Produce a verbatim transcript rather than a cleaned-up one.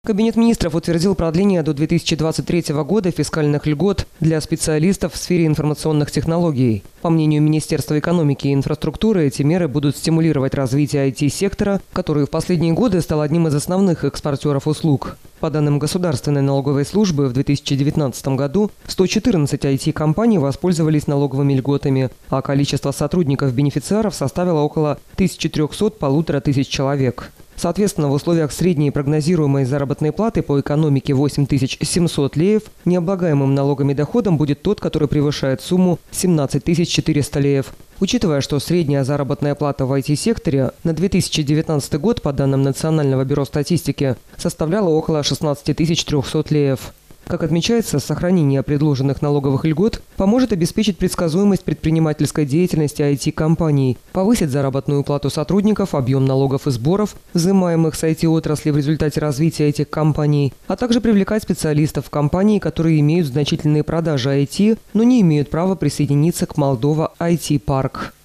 Кабинет министров утвердил продление до две тысячи двадцать третьего года фискальных льгот для специалистов в сфере информационных технологий. По мнению Министерства экономики и инфраструктуры, эти меры будут стимулировать развитие ай ти-сектора, который в последние годы стал одним из основных экспортеров услуг. По данным Государственной налоговой службы, в две тысячи девятнадцатом году сто четырнадцать ай ти-компаний воспользовались налоговыми льготами, а количество сотрудников-бенефициаров составило около тысячи трёхсот полутора тысяч человек. Соответственно, в условиях средней прогнозируемой заработной платы по экономике восемь тысяч семьсот леев необлагаемым налогами доходом будет тот, который превышает сумму семнадцать тысяч четыреста леев. Учитывая, что средняя заработная плата в ай ти-секторе на две тысячи девятнадцатый год, по данным Национального бюро статистики, составляла около шестнадцати тысяч трёхсот леев. Как отмечается, сохранение предложенных налоговых льгот поможет обеспечить предсказуемость предпринимательской деятельности ай ти-компаний, повысит заработную плату сотрудников, объем налогов и сборов, взимаемых с ай ти-отрасли в результате развития этих компаний, а также привлекать специалистов в компании, которые имеют значительные продажи ай ти, но не имеют права присоединиться к Молдова ай ти-парк.